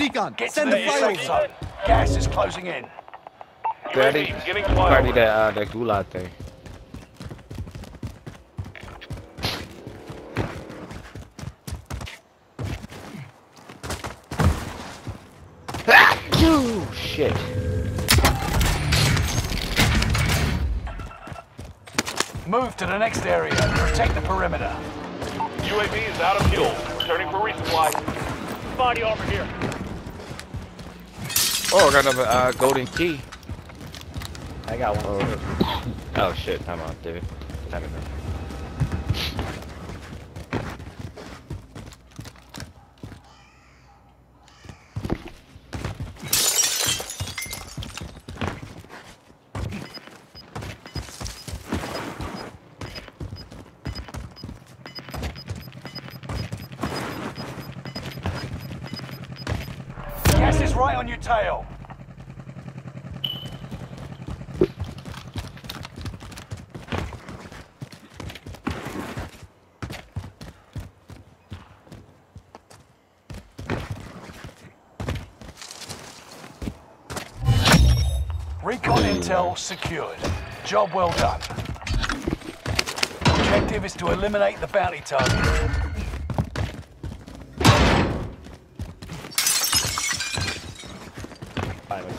recon. Get Send to the the safe fire. zone. Gas is closing in. Daddy, UAV beginning probably flyover. that gulag thing. Oh shit! Move to the next area and protect the perimeter. UAV is out of fuel. Returning for resupply. Body armor here. Oh, I got another golden key. I got one. Oh shit! Come on, dude. Time enough. Gas is right on your tail. Recon intel secured. Job well done. Objective is to eliminate the bounty target. Alright,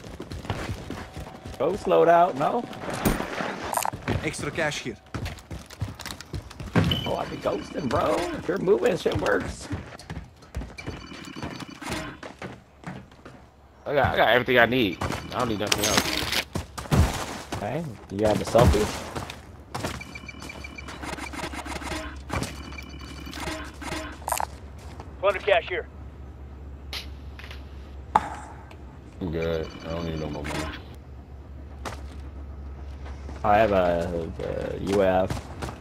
ghost loadout, no? Extra cash here. Oh, I be ghosting, bro. If you're moving, shit works. I got everything I need. I don't need nothing else. Okay, you have the selfie? Cash here. I'm good. I don't need no more money. I have a UAF.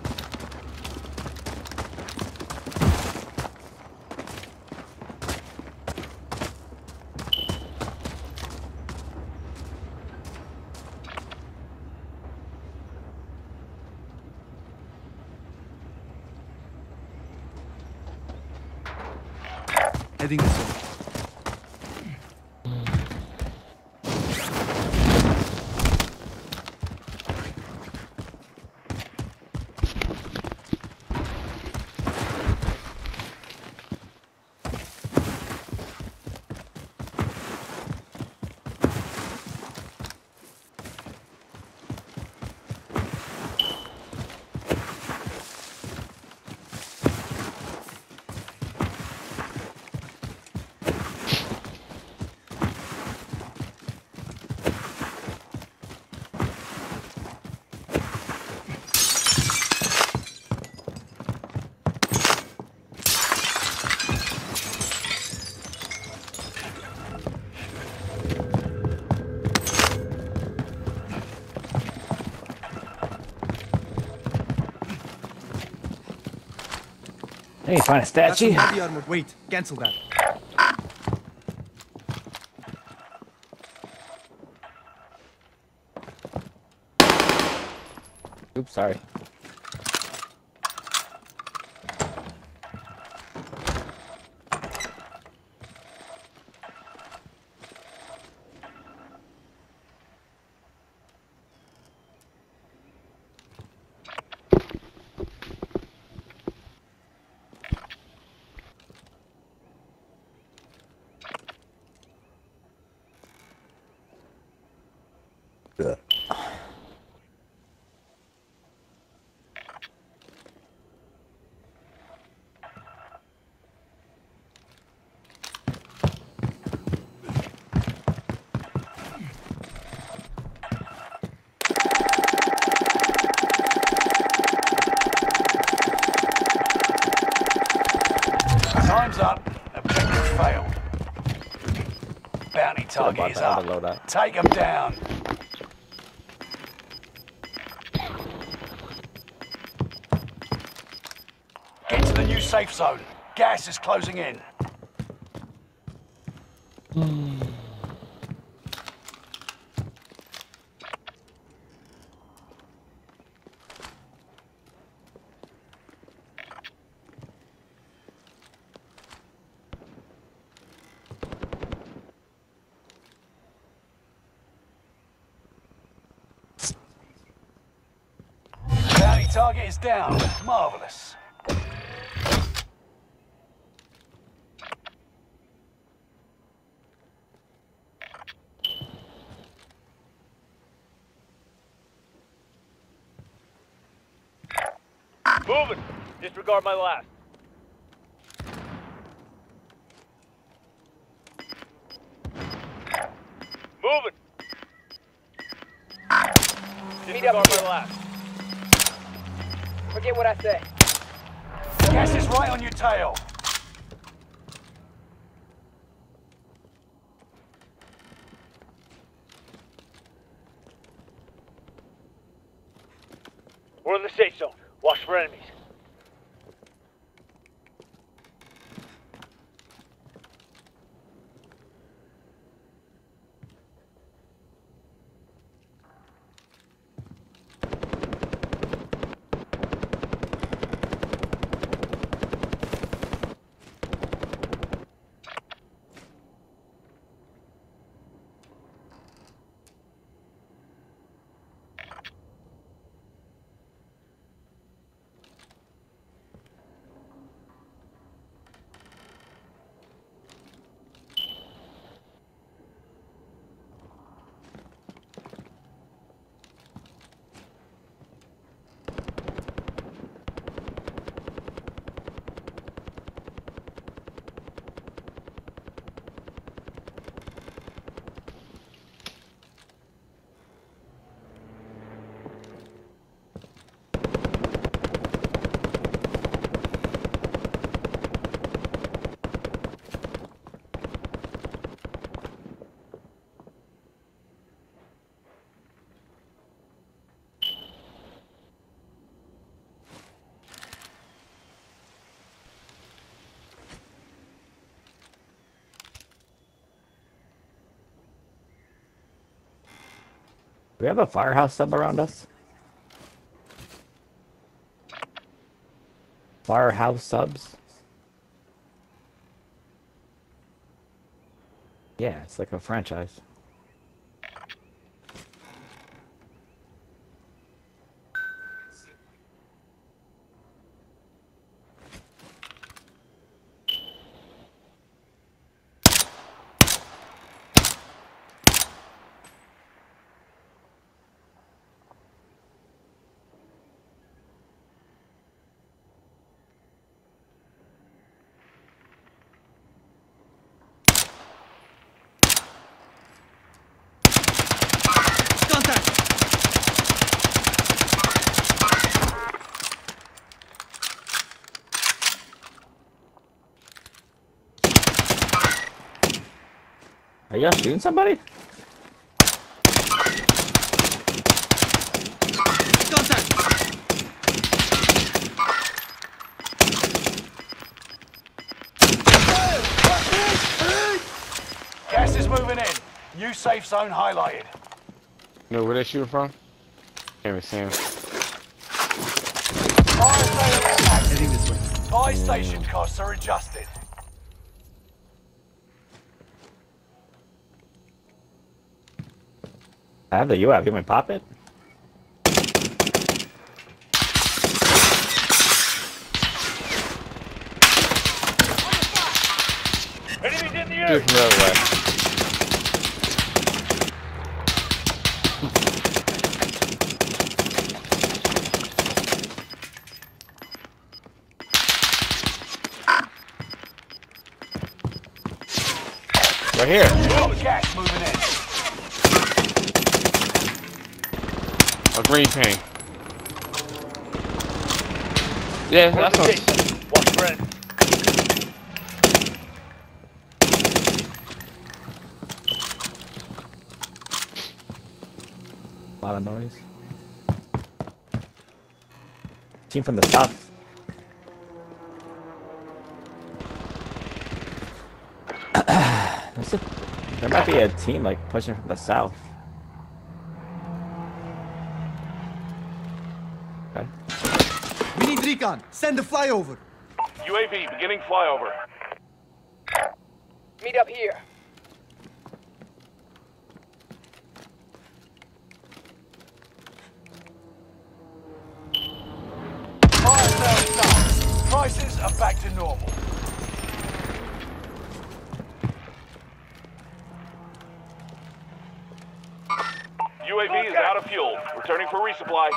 Heading this way. Hey, find a That's some statue. body armor. Wait, cancel that. Oops, sorry. Time's up. Objective failed. Bounty target is up. Loadout. Take them down. Get to the new safe zone. Gas is closing in. target is down. Marvelous. Moving. Disregard my last. Moving. Disregard my last. Forget what I say. Gas is right on your tail. We're in the safe zone. Watch for enemies. Do we have a firehouse sub around us? Firehouse subs? Yeah, it's like a franchise. Contact! Are y'all shooting somebody? Contact! Gas is moving in. New safe zone highlighted. You know where they shooting from? Can't even see him. Fire station active. Heading this way. Buy station costs are adjusted. I have the UAV. You want me to pop it? Enemies in the Dude area. from the other way. Right here. Gas moving in. A green paint. Yeah, We're in that's the what. safe zone. Watch for enemies. A lot of noise. Team from the south. There might be a team like pushing from the south. Okay. We need recon. Send a flyover. UAV beginning flyover. Meet up here. Prices are back to normal. UAV is out of fuel. Returning for resupply.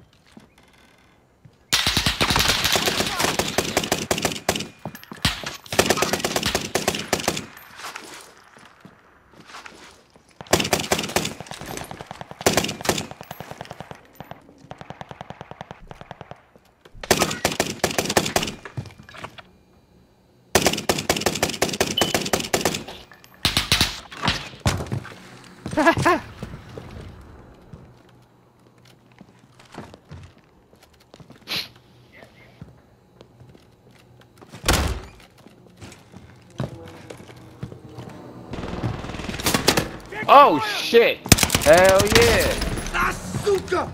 Oh shit! Hell yeah! Asuka!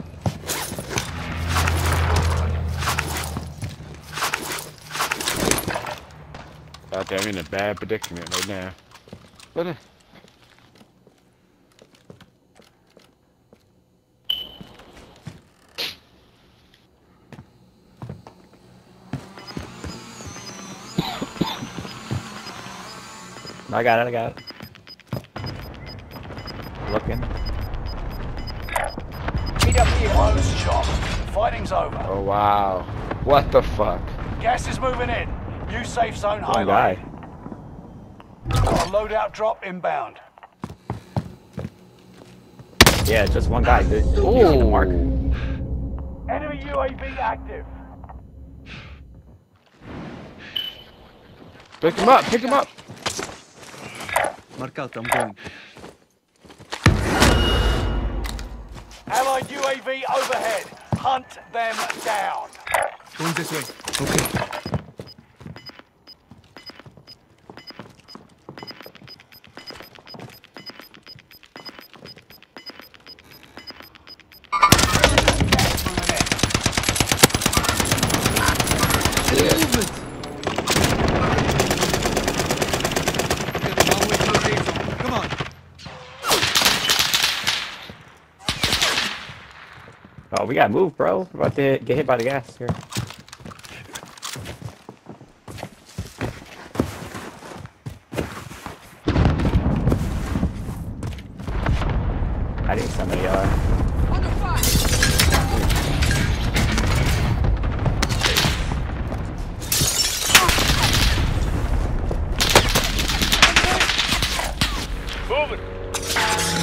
God damn, I'm in a bad predicament right now. What? I got it. Looking. Close shop. Fighting's over. Oh wow! What the fuck? Gas is moving in. New safe zone One highlighted. guy. Got a loadout drop inbound. Yeah, just one guy. Dude. Ooh! Mark. Enemy UAV active. Pick him up! Pick him up! Mark out, I'm going. Allied UAV overhead. Hunt them down. Going this way. Okay. Movement! Okay, the long way to the safe zone. Come on. Oh, we gotta move, bro. We're about to get hit by the gas here. I think somebody Moving.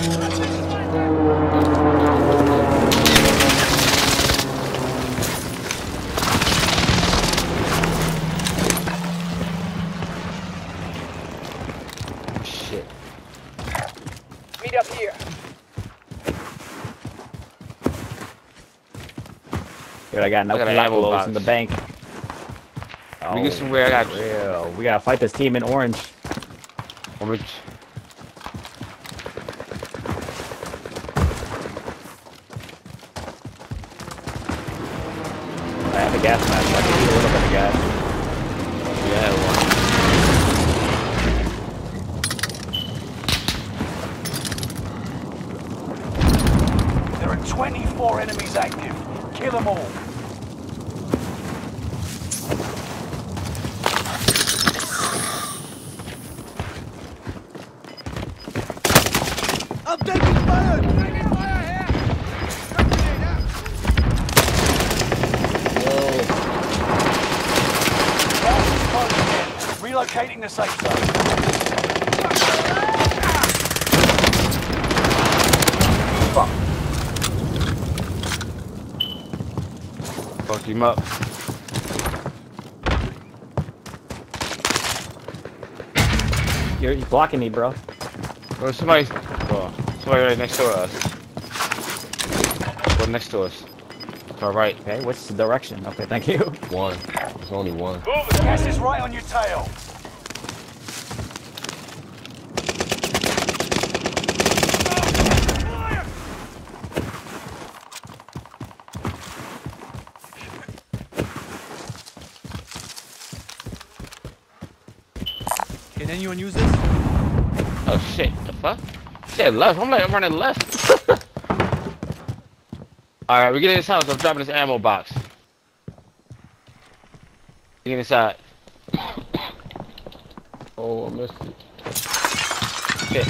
Shit. Meet up here. Dude, I got no I got an ammo collectibles box. in the bank. We get somewhere. I got real. We gotta fight this team in orange. orange. I have a gas mask. So I can use a little bit of gas. Yeah, one. There are 24 enemies active. Kill them all. I'm taking fire! Taking fire here! Gas is closing in. Relocating the safe zone. Fuck him up. You're blocking me, bro. Oh, somebody right next to us. One next to us. To our right. Okay, which direction? Okay, thank you. One. There's only one. Moving. Gas is right on your tail. Can anyone use this? Oh shit, the fuck? Shit, left. I'm running left. Alright, we get in this house. I'm dropping this ammo box. Get inside. Oh, I missed it. Shit.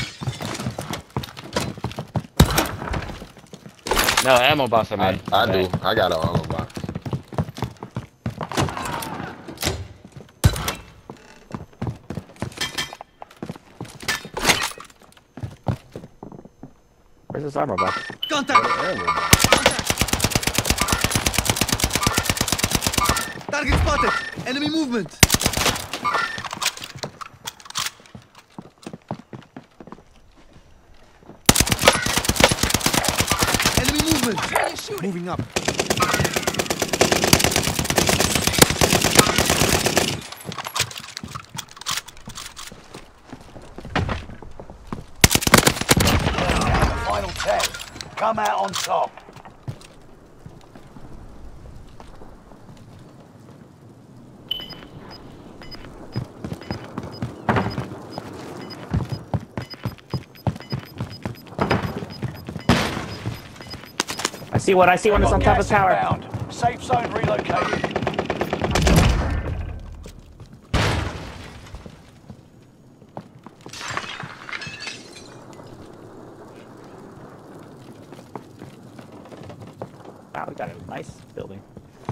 No, ammo box, man. I do. I got an ammo box. Where's this armor box? Contact! Ammo box. Target spotted! Enemy movement! Enemy movement! Moving up. Final 10. Come out on top. I see one. I see one. It's on top of the tower. Inbound. Safe zone relocated. Wow, we got a nice building.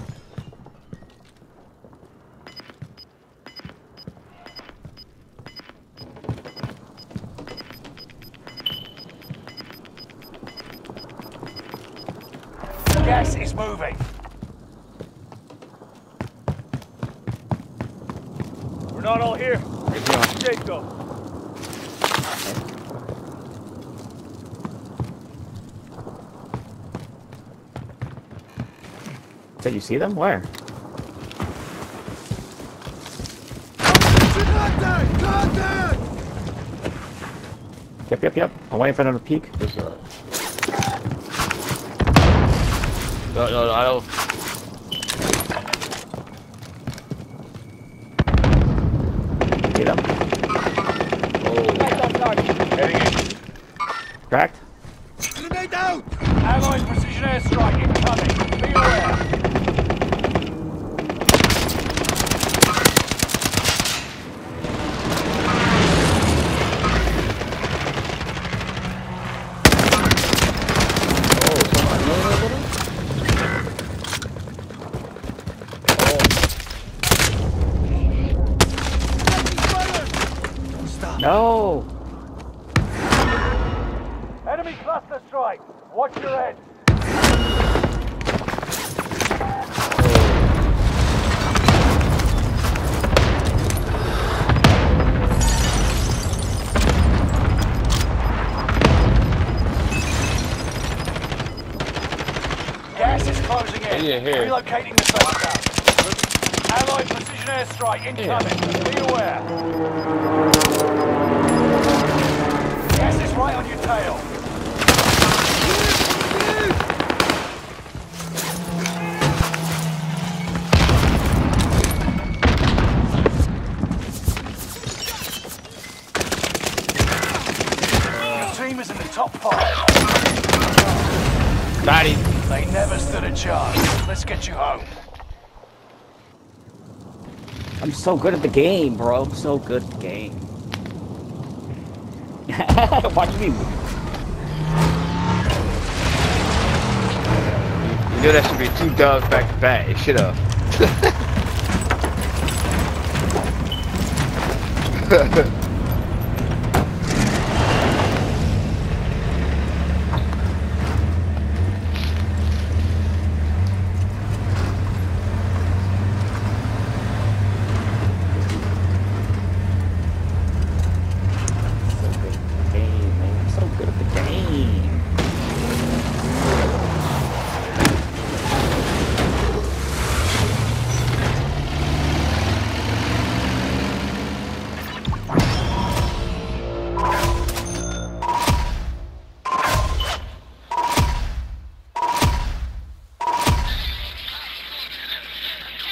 Gas is moving. We're not all here. Jacob. Did you see them? Where? Contact! Contact! Yep. I'm waiting for them to peek. What's up? No, I don't. See them? Nice on target. Heading in. Cracked? Grenade out! Allied precision airstrike incoming. Be aware. No! Enemy cluster strike. Watch your head. Gas is closing in. Yeah, here. Relocating the safe zone. Allied precision airstrike incoming. Be aware. Gas is right on your tail. Your team is in the top 5. Got him. They never stood a chance. Let's get you home. I'm so good at the game, bro. I'm so good at the game. Watch me. You knew that should be 2 dubs back to back. It should have.